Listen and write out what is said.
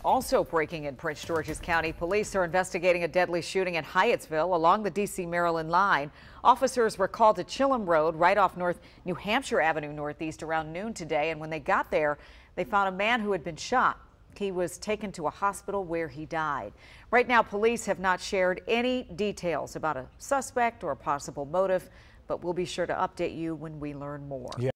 Also breaking in Prince George's County, police are investigating a deadly shooting in Hyattsville along the D.C.-Maryland line. Officers were called to Chillum Road right off North New Hampshire Avenue Northeast around noon today, and when they got there, they found a man who had been shot. He was taken to a hospital where he died. Right now, police have not shared any details about a suspect or a possible motive, but we'll be sure to update you when we learn more.